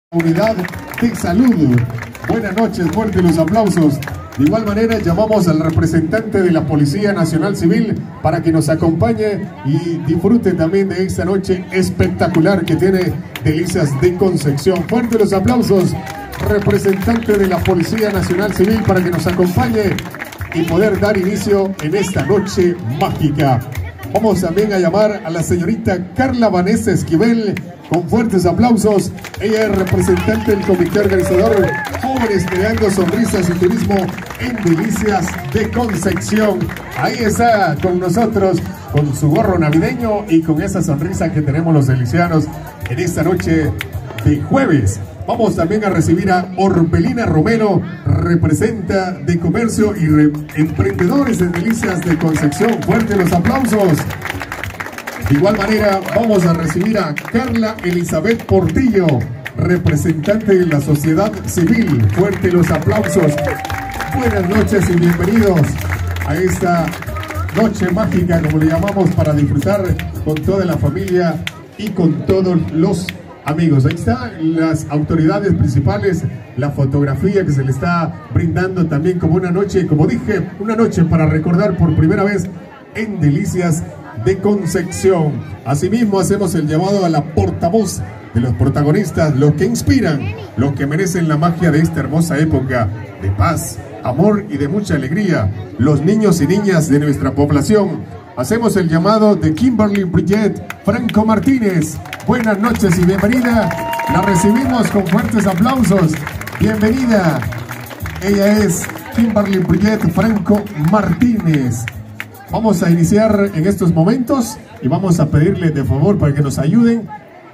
Unidad de Salud. Buenas noches, fuertes los aplausos. De igual manera llamamos al representante de la Policía Nacional Civil para que nos acompañe y disfrute también de esta noche espectacular que tiene Delicias de Concepción. Fuertes los aplausos, representante de la Policía Nacional Civil, para que nos acompañe y poder dar inicio en esta noche mágica. Vamos también a llamar a la señorita Carla Vanessa Esquivel con fuertes aplausos. Ella es representante del comité organizador Jóvenes Creando Sonrisas y Turismo en Delicias de Concepción. Ahí está con nosotros con su gorro navideño y con esa sonrisa que tenemos los delicianos en esta noche de jueves. Vamos también a recibir a Orbelina Romero, representa de comercio y emprendedores en Delicias de Concepción. Fuertes los aplausos. De igual manera vamos a recibir a Carla Elizabeth Portillo, representante de la sociedad civil. Fuertes los aplausos. Buenas noches y bienvenidos a esta noche mágica, como le llamamos, para disfrutar con toda la familia y con todos los amigos. Ahí están las autoridades principales, la fotografía que se le está brindando también como una noche, como dije, una noche para recordar por primera vez en Delicias de Concepción. Asimismo hacemos el llamado a la portavoz de los protagonistas, los que inspiran, los que merecen la magia de esta hermosa época de paz, amor y de mucha alegría, los niños y niñas de nuestra población. Hacemos el llamado de Kimberly Bridget Franco Martínez. Buenas noches y bienvenida. La recibimos con fuertes aplausos. Bienvenida. Ella es Kimberly Bridget Franco Martínez. Vamos a iniciar en estos momentos y vamos a pedirle de favor para que nos ayuden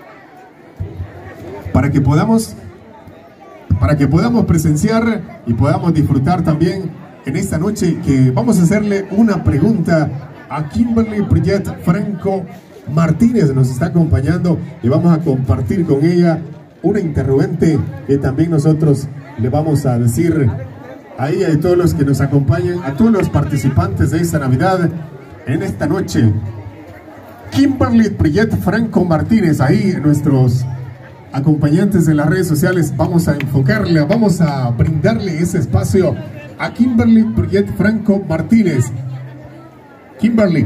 para que podamos presenciar y podamos disfrutar también en esta noche, que vamos a hacerle una pregunta a Kimberly Bridget Franco Martínez. Nos está acompañando y vamos a compartir con ella una interrogante que también nosotros le vamos a decir a ella y a todos los que nos acompañan, a todos los participantes de esta Navidad en esta noche. Kimberly Bridget Franco Martínez, ahí nuestros acompañantes en las redes sociales, vamos a enfocarle, vamos a brindarle ese espacio a Kimberly Bridget Franco Martínez. Kimberly,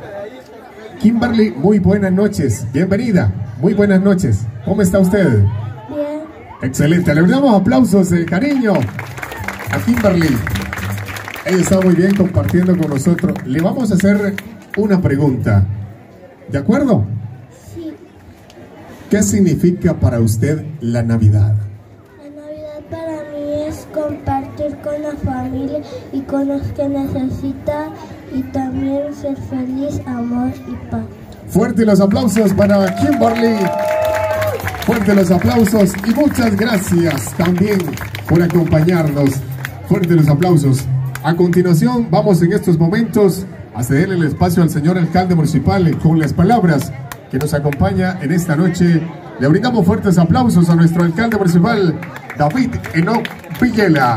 muy buenas noches, bienvenida, muy buenas noches. ¿Cómo está usted? Bien. Excelente, le damos aplausos de cariño a Kimberly. Ella está muy bien compartiendo con nosotros. Le vamos a hacer una pregunta, ¿de acuerdo? Sí. ¿Qué significa para usted la Navidad? La Navidad para mí es compartir con la familia y con los que necesitan, y también ser feliz, amor y paz. Fuerte los aplausos para Kimberly. Fuerte los aplausos y muchas gracias también por acompañarnos. Fuerte los aplausos. A continuación vamos en estos momentos a cederle el espacio al señor alcalde municipal con las palabras que nos acompaña en esta noche. Le brindamos fuertes aplausos a nuestro alcalde municipal, David Enoc Villela.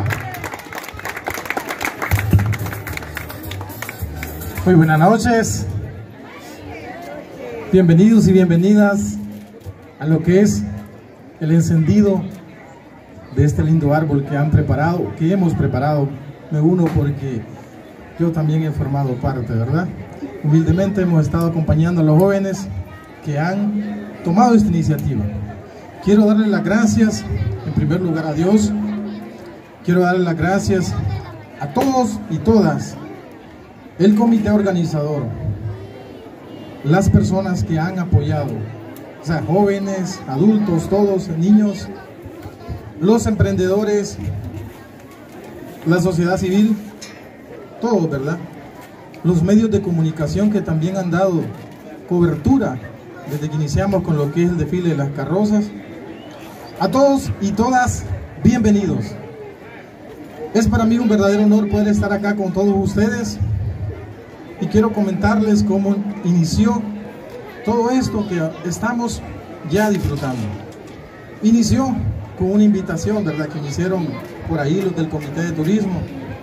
Muy buenas noches, bienvenidos y bienvenidas a lo que es el encendido de este lindo árbol que han preparado, que hemos preparado. Me uno porque yo también he formado parte, ¿verdad? Humildemente hemos estado acompañando a los jóvenes que han tomado esta iniciativa. Quiero darle las gracias en primer lugar a Dios, quiero darle las gracias a todos y todas, el comité organizador, las personas que han apoyado, o sea, jóvenes, adultos, todos, niños, los emprendedores, la sociedad civil, todos, ¿verdad? Los medios de comunicación que también han dado cobertura desde que iniciamos con lo que es el desfile de las carrozas. A todos y todas, bienvenidos. Es para mí un verdadero honor poder estar acá con todos ustedes. Y quiero comentarles cómo inició todo esto que estamos ya disfrutando. Inició con una invitación, ¿verdad?, que me hicieron por ahí los del comité de turismo.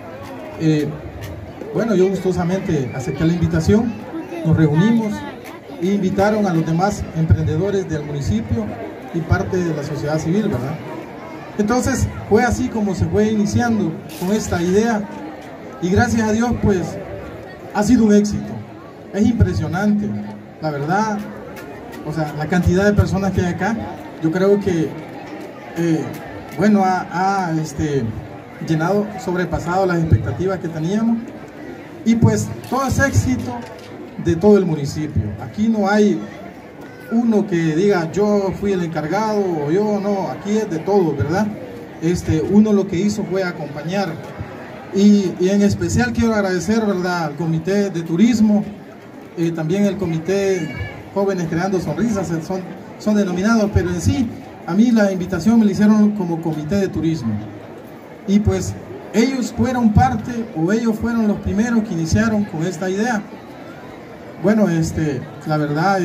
Bueno, yo gustosamente acepté la invitación, nos reunimos e invitaron a los demás emprendedores del municipio y parte de la sociedad civil, ¿verdad? Entonces fue así como se fue iniciando con esta idea, y gracias a Dios pues ha sido un éxito. Es impresionante, la verdad, o sea, la cantidad de personas que hay acá. Yo creo que bueno, ha llenado, sobrepasado las expectativas que teníamos, y pues todo es éxito de todo el municipio. Aquí no hay uno que diga yo fui el encargado o yo no, aquí es de todo, ¿verdad? Uno lo que hizo fue acompañar, y en especial quiero agradecer, ¿verdad?, al Comité de Turismo, también el Comité Jóvenes Creando Sonrisas, son denominados, pero en sí a mí la invitación me la hicieron como Comité de Turismo, y pues ellos fueron parte, o ellos fueron los primeros que iniciaron con esta idea. Bueno, la verdad,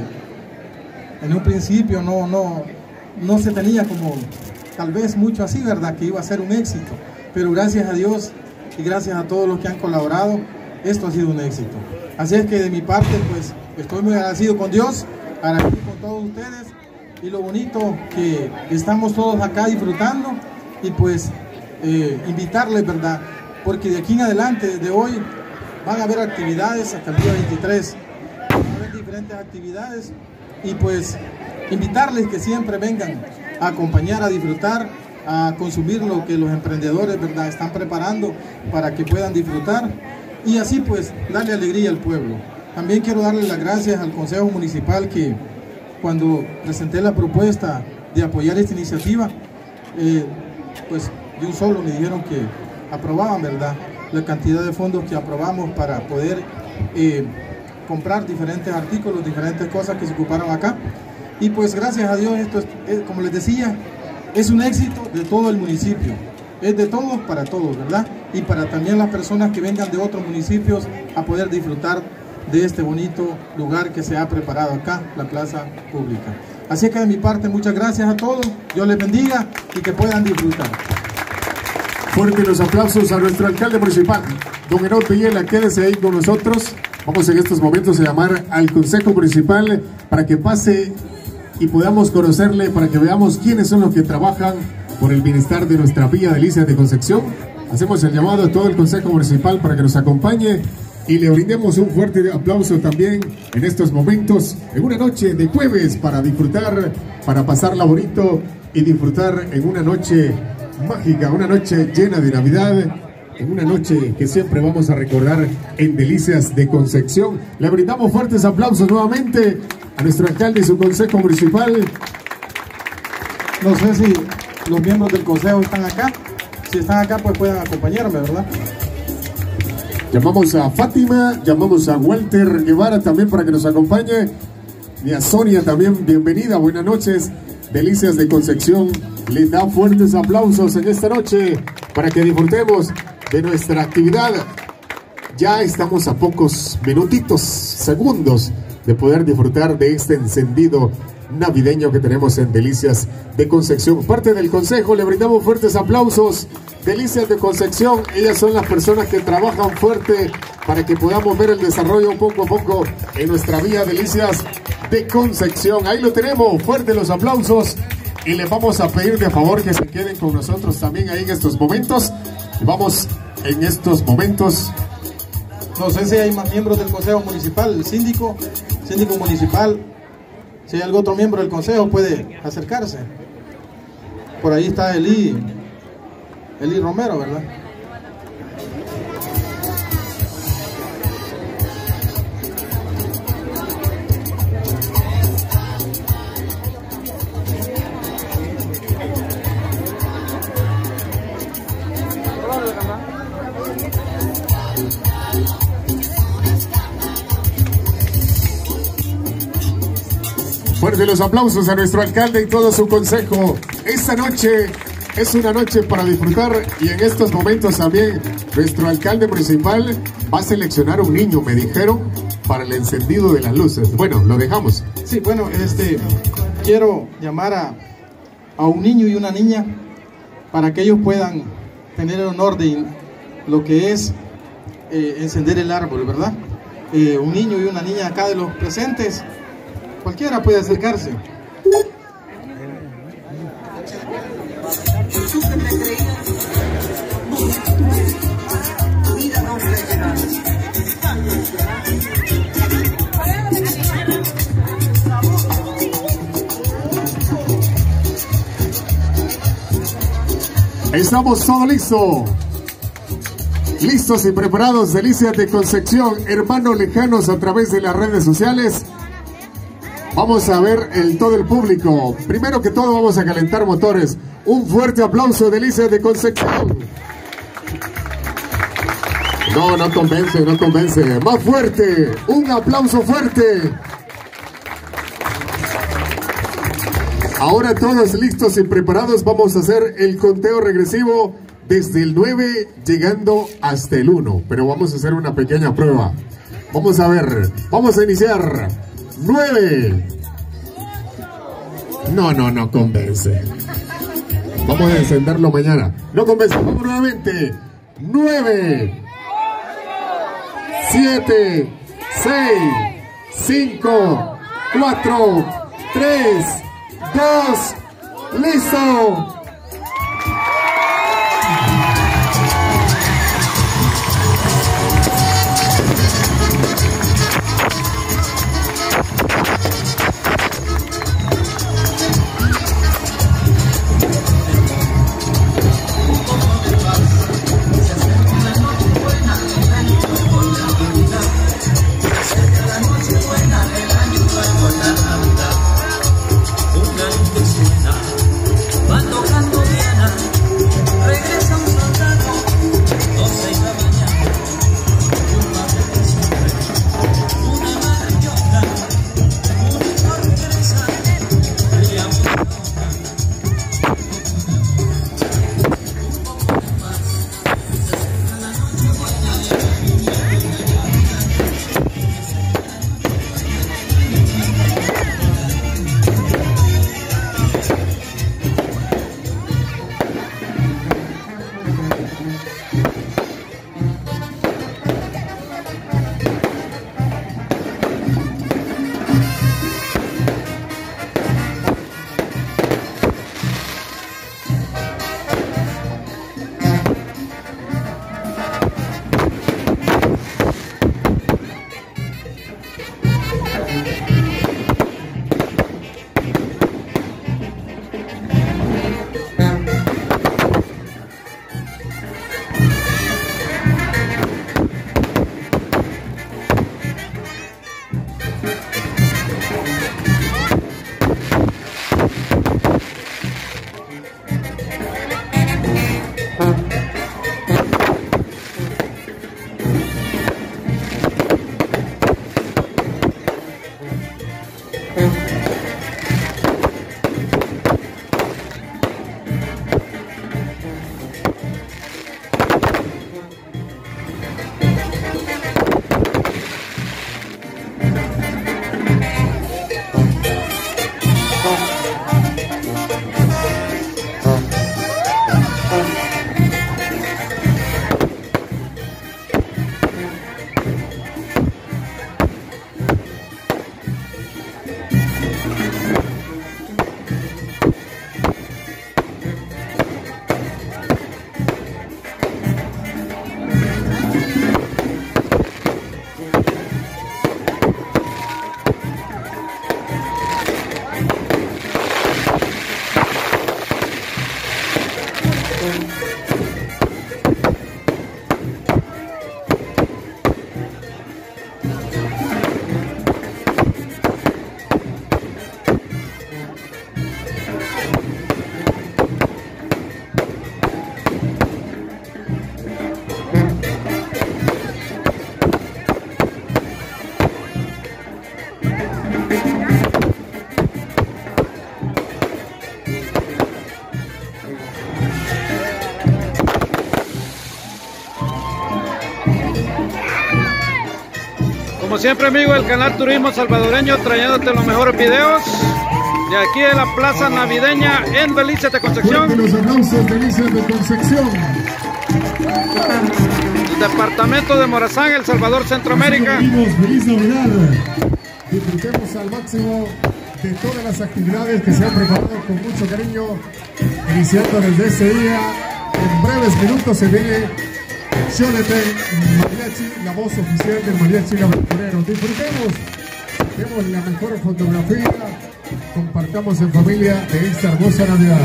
en un principio no se tenía como tal vez mucho así, ¿verdad?, que iba a ser un éxito, pero gracias a Dios y gracias a todos los que han colaborado, esto ha sido un éxito. Así es que de mi parte pues estoy muy agradecido con Dios, agradecido con todos ustedes, y lo bonito que estamos todos acá disfrutando, y pues invitarles, ¿verdad?, porque de aquí en adelante, desde hoy, van a haber actividades hasta el día 23, van a haber diferentes actividades, y pues invitarles que siempre vengan a acompañar, a disfrutar, a consumir lo que los emprendedores, ¿verdad?, están preparando para que puedan disfrutar, y así pues darle alegría al pueblo. También quiero darle las gracias al Consejo Municipal, que cuando presenté la propuesta de apoyar esta iniciativa, pues de un solo me dijeron que aprobaban, ¿verdad?, la cantidad de fondos que aprobamos para poder comprar diferentes artículos, diferentes cosas que se ocuparon acá. Y pues gracias a Dios esto es, como les decía, es un éxito de todo el municipio, es de todos para todos, ¿verdad? Y para también las personas que vengan de otros municipios a poder disfrutar de este bonito lugar que se ha preparado acá, la plaza pública. Así que de mi parte, muchas gracias a todos, Dios les bendiga y que puedan disfrutar. Fuertes los aplausos a nuestro alcalde municipal, don Enoch Villela. Quédese ahí con nosotros. Vamos en estos momentos a llamar al Consejo Municipal para que pase y podamos conocerle, para que veamos quiénes son los que trabajan por el bienestar de nuestra Villa Delicias de Concepción. Hacemos el llamado a todo el Consejo Municipal para que nos acompañe y le brindemos un fuerte aplauso también en estos momentos, en una noche de jueves, para disfrutar, para pasarla bonito y disfrutar en una noche mágica, una noche llena de Navidad, en una noche que siempre vamos a recordar en Delicias de Concepción. Le brindamos fuertes aplausos nuevamente a nuestro alcalde y su Consejo Municipal. No sé si los miembros del Consejo están acá. Si están acá, pues puedan acompañarme, ¿verdad? Llamamos a Fátima, llamamos a Walter Guevara también para que nos acompañe, y a Sonia también, bienvenida, buenas noches. Delicias de Concepción le da fuertes aplausos en esta noche para que disfrutemos de nuestra actividad. Ya estamos a pocos minutitos, segundos de poder disfrutar de este encendido navideño que tenemos en Delicias de Concepción. Parte del Consejo le brindamos fuertes aplausos. Delicias de Concepción, ellas son las personas que trabajan fuerte para que podamos ver el desarrollo poco a poco en nuestra Villa Delicias de Concepción. Ahí lo tenemos, fuertes los aplausos, y les vamos a pedir de favor que se queden con nosotros también ahí en estos momentos. Vamos en estos momentos. No sé si hay más miembros del Consejo Municipal, el síndico municipal. Si hay algún otro miembro del Consejo puede acercarse. Por ahí está Eli Romero, ¿verdad? Fuerte los aplausos a nuestro alcalde y todo su consejo. Esta noche es una noche para disfrutar, y en estos momentos también nuestro alcalde municipal va a seleccionar un niño, me dijeron, para el encendido de las luces. Bueno, lo dejamos. Sí, bueno, quiero llamar a un niño y una niña para que ellos puedan tener el honor de lo que es encender el árbol, ¿verdad? Un niño y una niña acá de los presentes. Cualquiera puede acercarse. Estamos todos listos. Listos y preparados, Delicias de Concepción, hermanos lejanos a través de las redes sociales. Vamos a ver todo el público. Primero que todo vamos a calentar motores. Un fuerte aplauso, Delicias de Concepción. No, no convence, no convence. Más fuerte, un aplauso fuerte. Ahora todos listos y preparados, vamos a hacer el conteo regresivo desde el 9 llegando hasta el 1. Pero vamos a hacer una pequeña prueba. Vamos a ver, vamos a iniciar. 9. No convence. Vamos a encenderlo mañana. No convence, vamos nuevamente. 9, 7, 6, 5, 4, 3, 2, listo. Como siempre, amigo, el canal Turismo Salvadoreño trayéndote los mejores videos de aquí de la Plaza Navideña en Delicias de Concepción. Fuerte los aplausos, Delicias de Concepción. El departamento de Morazán, El Salvador, Centroamérica. Feliz Navidad. Disfrutemos al máximo de todas las actividades que se han preparado con mucho cariño iniciando desde ese día. En breves minutos se viene Jonathan Mariachi, la voz oficial del Mariachi El Aventurero. Disfrutemos, demos la mejor fotografía, compartamos en familia de esta hermosa Navidad.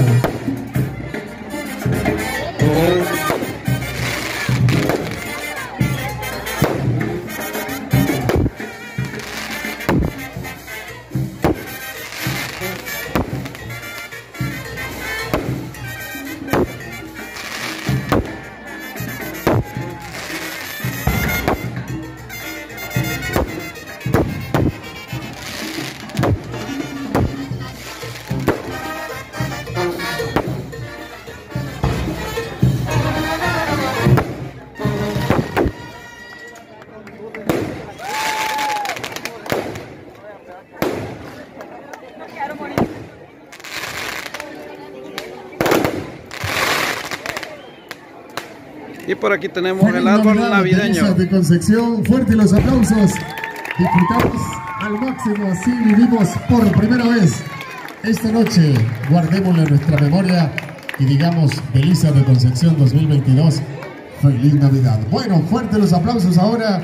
Y por aquí tenemos el árbol navideño. De Concepción, fuerte los aplausos. Disfrutamos al máximo, así vivimos por primera vez esta noche. Guardémosla en nuestra memoria y digamos, Delicias de Concepción 2022, feliz Navidad. Bueno, fuerte los aplausos ahora.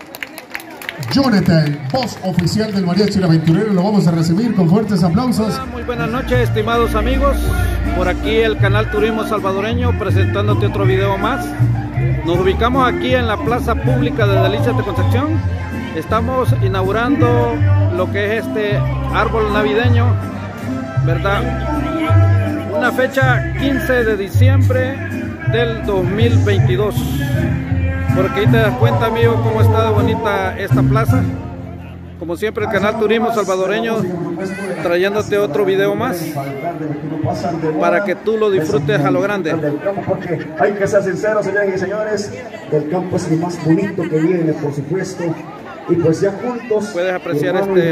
Jonathan, voz oficial del Mariachi El Aventurero, lo vamos a recibir con fuertes aplausos. Hola, muy buenas noches, estimados amigos. Por aquí el canal Turismo Salvadoreño presentándote otro video más. Nos ubicamos aquí en la plaza pública de Delicias de Concepción. Estamos inaugurando lo que es este árbol navideño, ¿verdad? Una fecha 15 de diciembre del 2022. Por aquí te das cuenta, amigo, cómo está de bonita esta plaza. Como siempre, el canal Turismo Salvadoreño trayéndote otro video más para que tú lo disfrutes a lo grande. Porque hay que ser sinceros, señores y señores, el campo es lo más bonito que viene, por supuesto. Y pues ya juntos puedes apreciar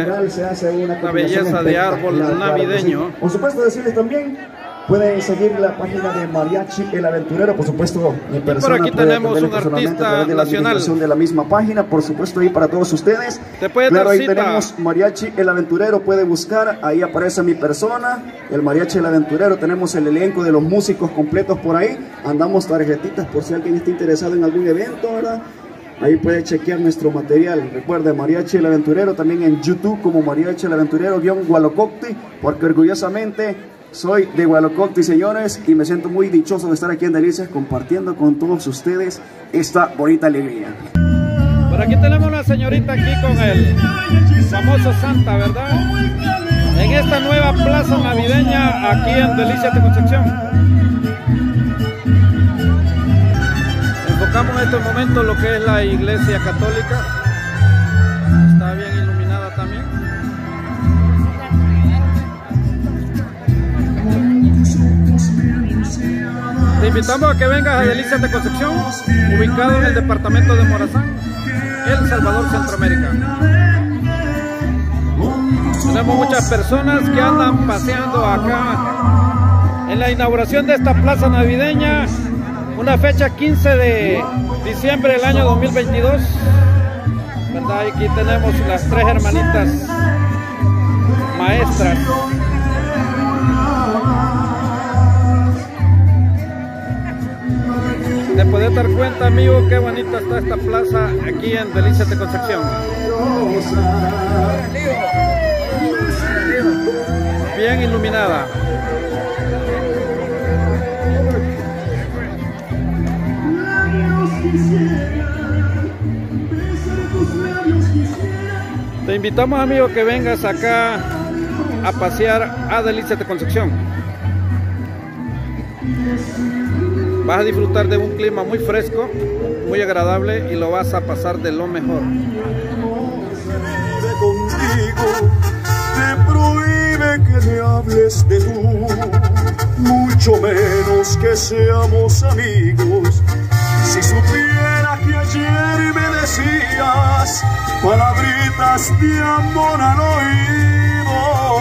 la belleza de árbol navideño. Por supuesto, decirles también, pueden seguir la página de Mariachi El Aventurero, por supuesto, mi persona. Por aquí tenemos un artista nacional de la misma página, por supuesto, ahí para todos ustedes. Te puede claro, dar ahí cita. tenemos Mariachi El Aventurero, puede buscar, ahí aparece mi persona, el Mariachi El Aventurero. Tenemos el elenco de los músicos completos por ahí. Andamos tarjetitas por si alguien está interesado en algún evento, ¿verdad? Ahí puede chequear nuestro material. Recuerde, Mariachi El Aventurero, también en YouTube como Mariachi El Aventurero-Gualococti, porque orgullosamente soy de Gualococti, señores, y me siento muy dichoso de estar aquí en Delicias compartiendo con todos ustedes esta bonita alegría. Por aquí tenemos una señorita aquí con el famoso Santa, ¿verdad? En esta nueva plaza navideña aquí en Delicias de Concepción. Enfocamos en estos momentos lo que es la iglesia católica. Está bien iluminada también. Te invitamos a que vengas a Delicias de Concepción, ubicado en el departamento de Morazán, El Salvador, Centroamérica. Tenemos muchas personas que andan paseando acá en la inauguración de esta plaza navideña, una fecha 15 de diciembre del año 2022, ¿verdad? Aquí tenemos las tres hermanitas maestras. Te puedes dar cuenta, amigo, qué bonita está esta plaza aquí en Delicias de Concepción. Bien iluminada. Te invitamos, amigo, que vengas acá a pasear a Delicias de Concepción. Vas a disfrutar de un clima muy fresco, muy agradable, y lo vas a pasar de lo mejor. Contigo te prohíbe que me hables de tú, mucho menos que seamos amigos. Si supiera que ayer me decías palabritas de amor al oído,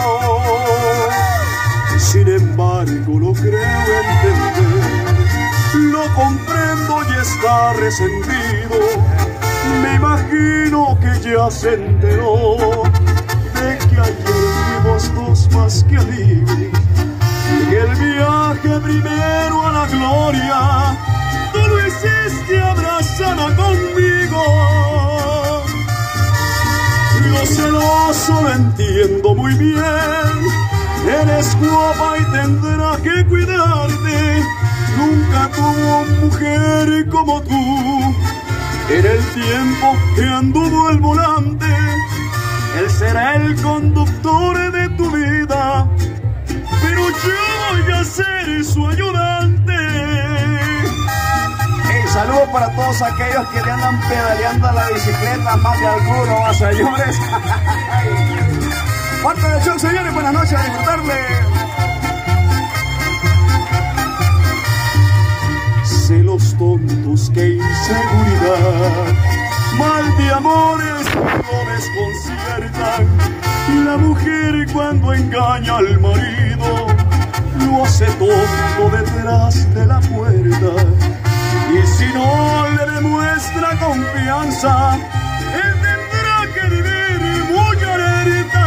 sin embargo lo creo entender, lo comprendo y está resentido. Me imagino que ya se enteró de que ayer fuimos dos más que amigos. que el viaje primero a la gloria tú lo hiciste abrazada conmigo. Lo celoso lo entiendo muy bien, eres guapa y tendrá que cuidarte. Nunca tuvo mujer como tú. En el tiempo que anduvo al volante, él será el conductor de tu vida, pero yo voy a ser su ayudante. Hey, saludos para todos aquellos que le andan pedaleando a la bicicleta, más de alguno, señores. Parte del show, señores, buenas noches, a disfrutarle. Celos tontos, que inseguridad, mal de amores lo desconciertan. La mujer cuando engaña al marido lo hace tonto detrás de la puerta, y si no le demuestra confianza, él tendrá que vivir muy alerta.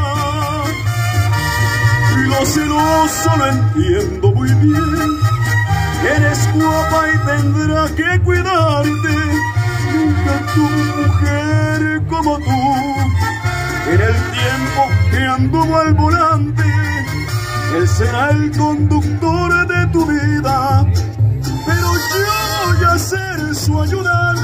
Lo celoso lo entiendo muy bien, eres guapa y tendrá que cuidarte. Nunca tuvo mujer como tú. En el tiempo que anduvo al volante, él será el conductor de tu vida, pero yo voy a ser su ayudante.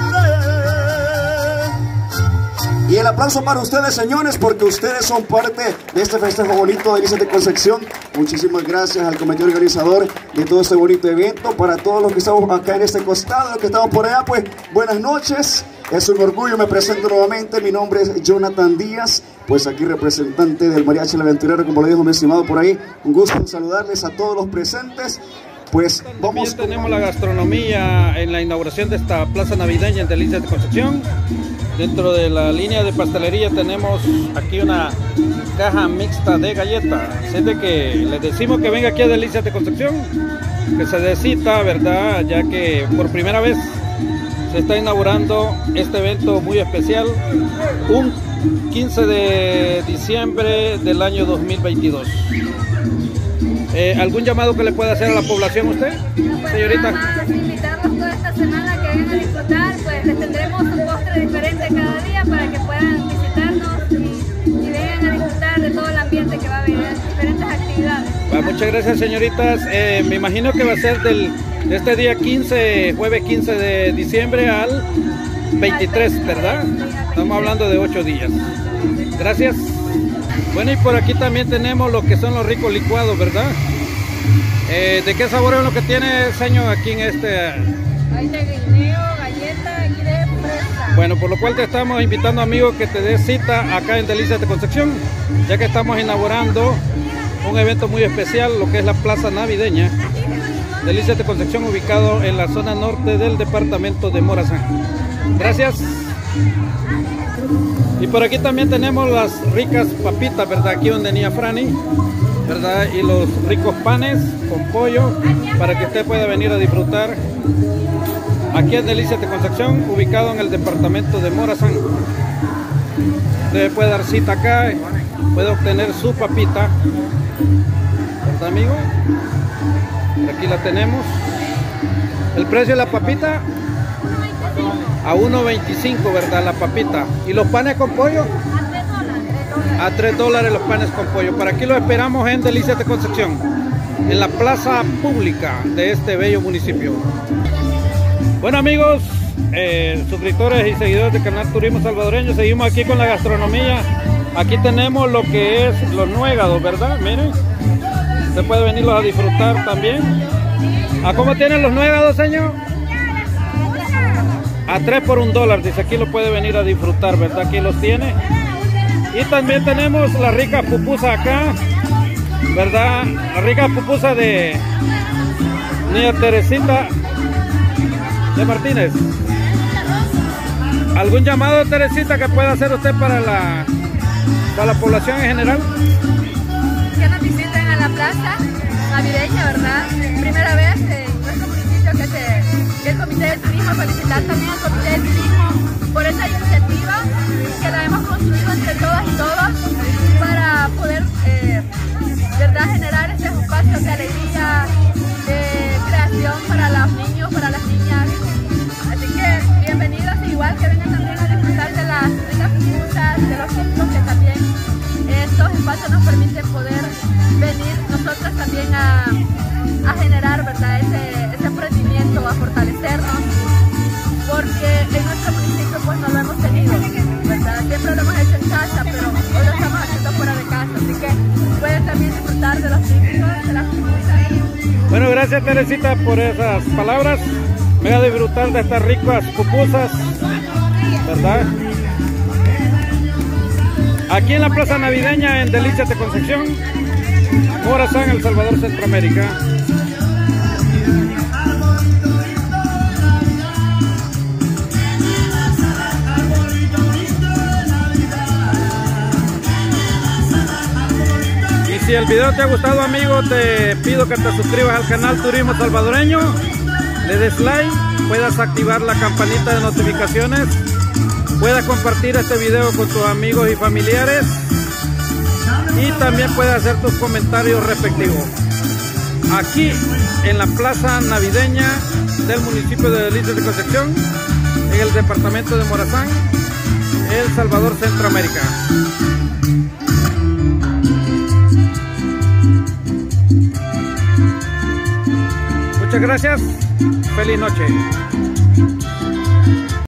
Y el aplauso para ustedes, señores, porque ustedes son parte de este festejo bonito de Delicias de Concepción. Muchísimas gracias al comité organizador de todo este bonito evento. Para todos los que estamos acá en este costado, los que estamos por allá, pues buenas noches. Es un orgullo, me presento nuevamente. Mi nombre es Jonathan Díaz, pues aquí representante del Mariachi El Aventurero, como lo dijo mi estimado por ahí. Un gusto saludarles a todos los presentes. Pues vamos. También tenemos la gastronomía en la inauguración de esta plaza navideña en Delicias de Concepción. Dentro de la línea de pastelería tenemos aquí una caja mixta de galletas. Así de que les decimos que venga aquí a Delicias de Concepción, que se dé cita, ¿verdad? Ya que por primera vez se está inaugurando este evento muy especial, un 15 de diciembre del año 2022. ¿Algún llamado que le pueda hacer a la población usted, señorita? Nada más invitarlos toda esta semana que vengan a disfrutar, pues les tendremos un postre diferente cada día para que puedan visitarnos y vengan a disfrutar de todo el ambiente que va a haber, diferentes actividades. Muchas gracias, señoritas. Me imagino que va a ser de este día 15, jueves 15 de diciembre al 23, ¿verdad? Estamos hablando de 8 días. Gracias. Bueno, y por aquí también tenemos lo que son los ricos licuados, ¿verdad? ¿De qué sabor es lo que tiene, señor, aquí en este? Hay de guineo, galleta y de fresa. Bueno, por lo cual te estamos invitando, amigos, que te des cita acá en Delicias de Concepción, ya que estamos inaugurando un evento muy especial, lo que es la plaza navideña Delicias de Concepción, ubicado en la zona norte del departamento de Morazán. Gracias. Y por aquí también tenemos las ricas papitas, ¿verdad? Aquí donde venía Franny, ¿verdad? Y los ricos panes con pollo para que usted pueda venir a disfrutar aquí en Delicias de Concepción, ubicado en el departamento de Morazán. Usted puede dar cita acá, puede obtener su papita, ¿verdad, amigo? Aquí la tenemos. El precio de la papita a 1.25, ¿verdad? La papita. ¿Y los panes con pollo? A $3 los panes con pollo. Para aquí lo esperamos en Delicias de Concepción, en la plaza pública de este bello municipio. Bueno, amigos, suscriptores y seguidores del canal Turismo Salvadoreño, seguimos aquí con la gastronomía. Aquí tenemos lo que es los nuegados, ¿verdad? Miren, usted puede venirlos a disfrutar también. ¿A cómo tienen los nuegados, señor? A 3 por $1, dice, aquí lo puede venir a disfrutar, ¿verdad? Aquí los tiene. Y también tenemos la rica pupusa acá, ¿verdad? La rica pupusa de Niña Teresita de Martínez. ¿Algún llamado, Teresita, que pueda hacer usted para la población en general? Que nos visiten a la plaza navideña, ¿verdad? Primera vez en nuestro municipio que el Comité de Turismo, felicitar también al Comité de Turismo por esa iniciativa que la hemos construido entre todas y todos para poder, ¿verdad?, generar ese espacio que Bueno, gracias Teresita por esas palabras. Me voy a disfrutar de estas ricas pupusas, ¿verdad? Aquí en la plaza navideña en Delicias de Concepción, Morazán, El Salvador, Centroamérica. Y si el video te ha gustado, amigo, te pido que te suscribas al canal Turismo Salvadoreño, le des like, puedas activar la campanita de notificaciones, puedas compartir este video con tus amigos y familiares y también puedes hacer tus comentarios respectivos. Aquí en la plaza navideña del municipio de Delicias de Concepción, en el departamento de Morazán, El Salvador, Centroamérica. Muchas gracias, feliz noche.